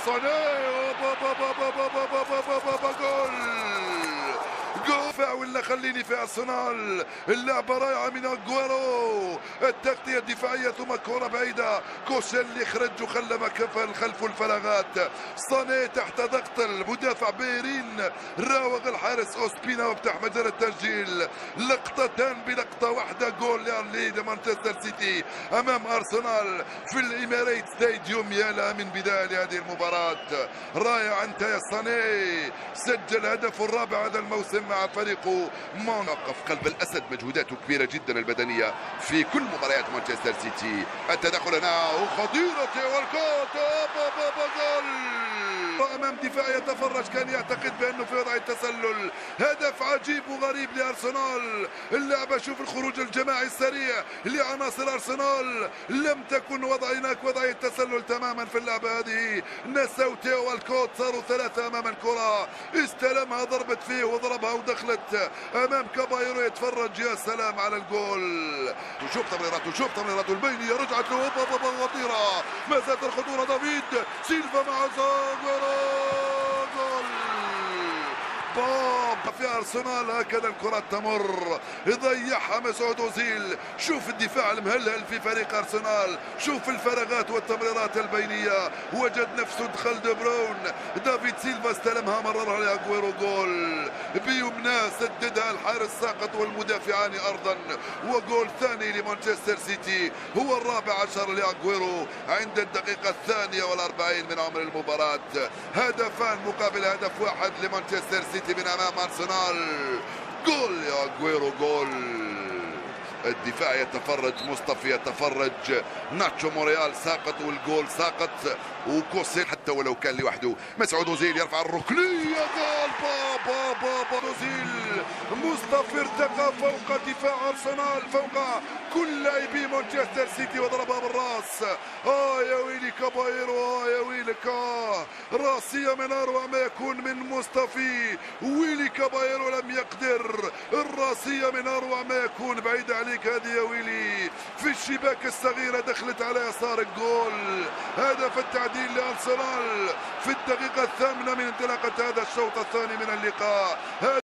صاني جول دفاع ولا خليني في ارسنال. اللعبه رائعه من اجويرو، التغطيه الدفاعيه ثم كره بعيده، كوشيل يخرج وخلى مكان خلف الفراغات. صاني تحت ضغط المدافع بيرين، راوغ الحارس اوسبينا وفتح مجال التسجيل. لقطتان بلقطه واحده، جول لمانشستر سيتي امام ارسنال في الامارات ستاديوم. يا لها من بدايه لهذه المباراه، رائع. انت يا صاني سجل هدفه الرابع هذا الموسم مع فريقه موقف قلب الاسد. مجهوداته كبيره جدا البدنيه في كل مباريات مانشستر سيتي. التدخل هنا وخطيره والكوت جول امام دفاع يتفرج، كان يعتقد بانه في وضع التسلل. هدف عجيب وغريب لارسنال. اللعبه شوف الخروج الجماعي السريع لعناصر ارسنال، لم تكن هناك وضعيه تسلل تماما في اللعبه هذه. نسوا تيو والكوت، صاروا ثلاثه امام الكره، استلمها ضربت فيه وضربها ودخلت امام كابايرو يتفرج. يا سلام على الجول. وشوف تمريراته البينيه، رجعت له خطيره، ما زالت الخطوره. دافيد سيلفا مع جول باب في ارسنال. هكذا الكرات تمر، يضيعها مسعود اوزيل. شوف الدفاع المهلهل في فريق ارسنال، شوف الفراغات والتمريرات البينيه. وجد نفسه، دخل دي بروين، دافيد سيلفا استلمها، مررها لاجويرو. جول بيمناه، سددها الحارس ساقط والمدافعان ارضا. وجول ثاني لمانشستر سيتي، هو الرابع عشر لاجويرو عند الدقيقه 42 من عمر المباراه. هدفان مقابل هدف واحد لمانشستر سيتي من امام ارسنال. جول يا اجويرو، جول. الدفاع يتفرج، مصطفى يتفرج، ناتشو موريال ساقط والجول ساقط، وكوسيل حتى ولو كان لوحده. مسعود اوزيل يرفع الركنيه، جول بابا اوزيل. مصطفى ارتقى فوق دفاع ارسنال، فوق كل لاعبي مانشستر سيتي وضربها بالراس. يا ويلي كابايرو، يا ويلك. راسيه من اروع ما يكون من مصطفى. ويلي كابايرو لم يقدر، الراسيه من اروع ما يكون، بعيد عليك هذه يا ويلي، في الشباك الصغيره دخلت على يسار الجول. هدف التعديل لارسنال في الدقيقه 8 من انطلاقه هذا الشوط الثاني من اللقاء.